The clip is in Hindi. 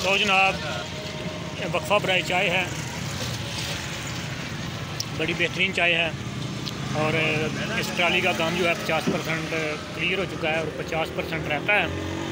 तो जनाब वक्फा बराई चाय है, बड़ी बेहतरीन चाय है। और इस ट्राली का काम जो है 50% क्लियर हो चुका है और 50% रहता है।